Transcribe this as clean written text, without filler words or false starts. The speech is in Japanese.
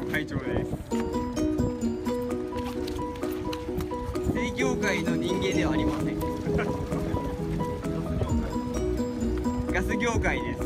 会長です。水業界の人間ではありません。ガス業界です。